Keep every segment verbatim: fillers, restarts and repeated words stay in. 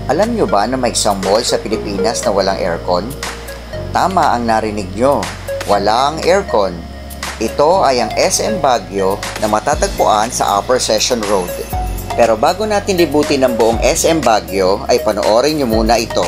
Alam nyo ba na may isang mall sa Pilipinas na walang aircon? Tama ang narinig nyo, walang aircon. Ito ay ang S M Baguio na matatagpuan sa Upper Session Road. Pero bago natin libutin ang buong S M Baguio, ay panoorin nyo muna ito.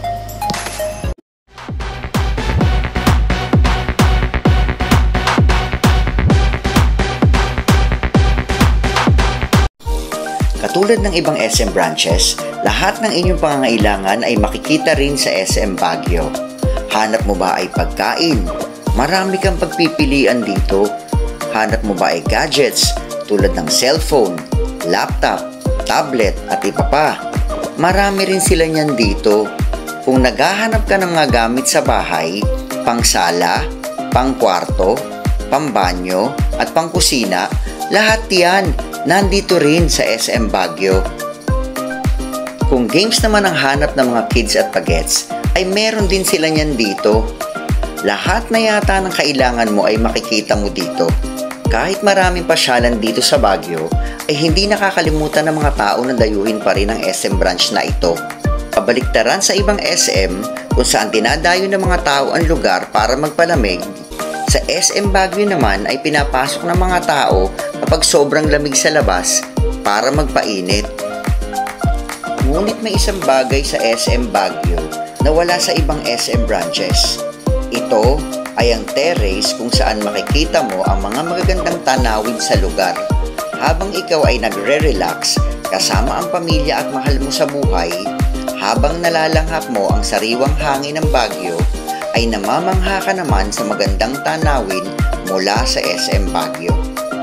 Katulad ng ibang S M branches, lahat ng inyong pangangailangan ay makikita rin sa S M Baguio. Hanap mo ba ay pagkain? Marami kang pagpipilian dito. Hanap mo ba ay gadgets tulad ng cellphone, laptop, tablet at iba pa? Marami rin sila niyan dito. Kung naghahanap ka ng mga gamit sa bahay, pangsala, pangkwarto, pambanyo at pangkusina, lahat yan nandito rin sa S M Baguio. Kung games naman ang hanap ng mga kids at pagets, ay meron din sila niyan dito. Lahat na yata ng kailangan mo ay makikita mo dito. Kahit maraming pasyalan dito sa Baguio, ay hindi nakakalimutan ng mga tao na dayuhin pa rin ang S M branch na ito. Kabaliktaran sa ibang S M kung saan dinadayo ng mga tao ang lugar para magpalamig, sa S M Baguio naman ay pinapasok ng mga tao kapag sobrang lamig sa labas para magpainit. Ngunit may isang bagay sa S M Baguio na wala sa ibang S M branches. Ito ay ang terrace kung saan makikita mo ang mga magagandang tanawin sa lugar. Habang ikaw ay nagre-relax kasama ang pamilya at mahal mo sa buhay, habang nalalanghap mo ang sariwang hangin ng Baguio, ay namamangha ka naman sa magandang tanawin mula sa S M Baguio.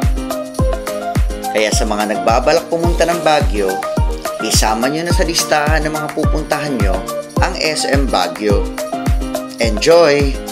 Kaya sa mga nagbabalak pumunta ng Baguio, isama nyo na sa listahan ng mga pupuntahan nyo ang S M Baguio. Enjoy!